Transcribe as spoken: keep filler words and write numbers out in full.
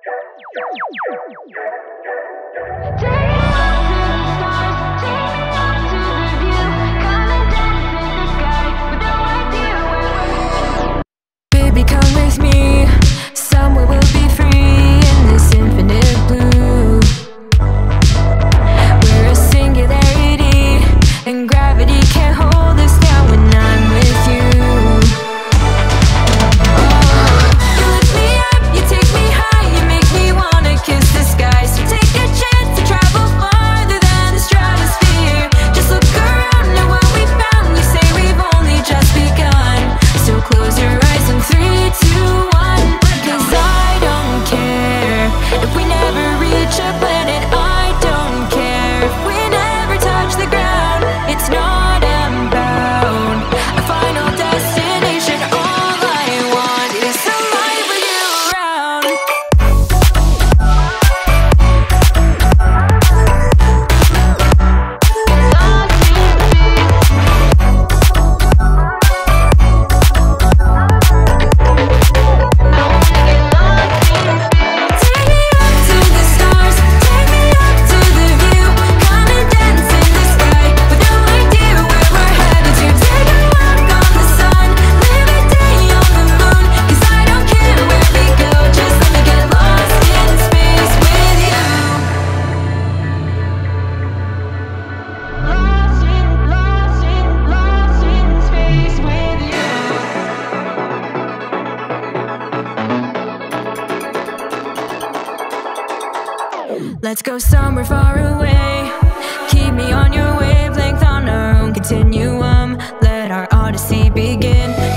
Baby, come with me, somewhere we'll be free in this infinite blue. We're a singularity, and gravity can't hold us down when I'm with you. Oh, you lift me up, you take me high, you make me wanna kiss the sky. So take a chance to travel farther than the stratosphere. Just look around at what we found, you say we've only just begun. So close your eyes in three, two, one. Cause I don't care if we never reach a planet. I don't care if we never touch the ground. It's not about a final destination. All I want is some life with you around. Take me up to the stars, take me up to the view. Come and dance in the sky with no idea where we're headed to. Take a walk on the sun, live a day on the moon. Cause I don't care where we go, just let me get lost in space with you. Lost in, lost in, lost in space with you. Let's go somewhere far away. Keep me on your wavelength on our own continuum. Let our odyssey begin.